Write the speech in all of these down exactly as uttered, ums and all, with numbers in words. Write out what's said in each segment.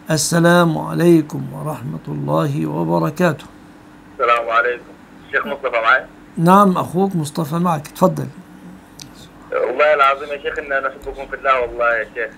السلام عليكم ورحمة الله وبركاته. السلام عليكم. الشيخ مصطفى معي؟ نعم أخوك مصطفى معك، تفضل. والله العظيم يا شيخ إن أنا أحبكم في الله والله يا شيخ،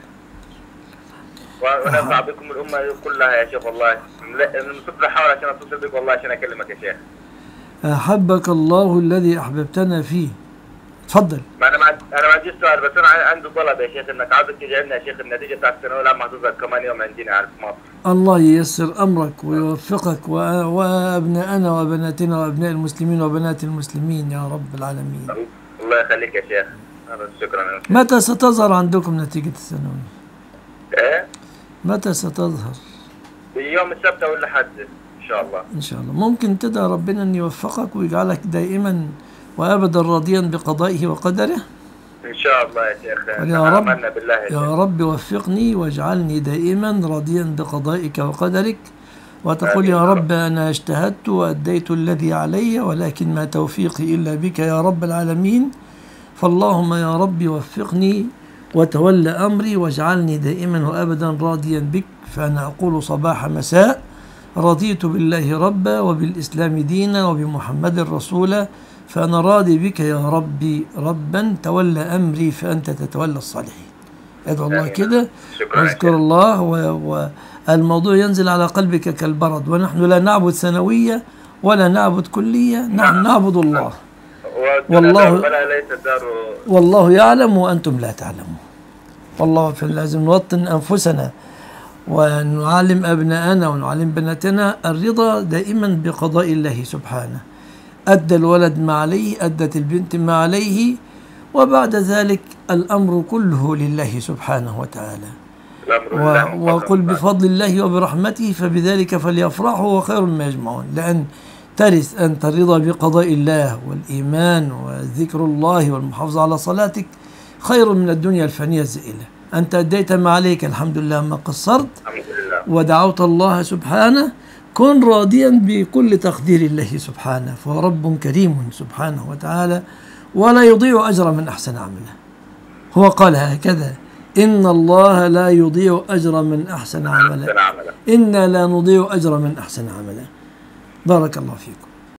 وأنا أنفع بكم الأمة كلها يا شيخ والله. المصطفى حاول عشان أتصل بك والله عشان أكلمك يا شيخ. أحبك الله الذي أحببتنا فيه. تفضل. ما أنا ما أنا ما عنديش سؤال، بس أنا عندي طلب يا شيخ، إنك عاوزك تجعلنا يا شيخ النتيجة بتاعت الثانوية العامة هتظهر كمان يوم عندنا يعني في مصر. الله ييسر أمرك ويوفقك وأبناءنا وبناتنا وأبناء المسلمين وبنات المسلمين يا رب العالمين. الله يخليك يا شيخ. شكرا. متى ستظهر عندكم نتيجة الثانوية؟ إيه؟ متى ستظهر؟ يوم السبت أو الأحد إن شاء الله. إن شاء الله. ممكن تدعي ربنا أن يوفقك ويجعلك دائما وأبدا راضيا بقضائه وقدره؟ إن شاء الله يا شيخ. يا رب بالله يا, يا رب وفقني واجعلني دائما راضيا بقضائك وقدرك، وتقول يا رب أنا اجتهدت وأديت الذي علي ولكن ما توفيقي إلا بك يا رب العالمين، فاللهم يا رب وفقني وتولى أمري واجعلني دائما وأبدا راضيا بك. فأنا أقول صباح مساء رضيت بالله ربا وبالإسلام دينا وبمحمد رسولا، فأنا راضي بك يا ربي ربا، تولى أمري فأنت تتولى الصالحين. أدعو الله كده واذكر الله، والموضوع ينزل على قلبك كالبرد. ونحن لا نعبد ثانوية ولا نعبد كلية، نحن نعبد الله، والله والله يعلم وأنتم لا تعلمون. والله لازم نوطن أنفسنا ونعلم أبناءنا ونعلم بناتنا الرضا دائما بقضاء الله سبحانه. أدى الولد ما عليه، أدت البنت ما عليه، وبعد ذلك الأمر كله لله سبحانه وتعالى. وقل بفضل الله وبرحمته فبذلك فليفرحوا وخير ما يجمعون. لأن ترث أنت الرضا بقضاء الله والإيمان وذكر الله والمحافظة على صلاتك خير من الدنيا الفانية الزائلة. أنت أديت ما عليك الحمد لله، ما قصرت ودعوت الله سبحانه. كن راضيا بكل تقدير الله سبحانه، فهو رب كريم سبحانه وتعالى ولا يضيع أجر من أحسن عمله. هو قال هكذا: إن الله لا يضيع أجر من أحسن عمله، إنا لا نضيع أجر من أحسن عمله. بارك الله فيكم.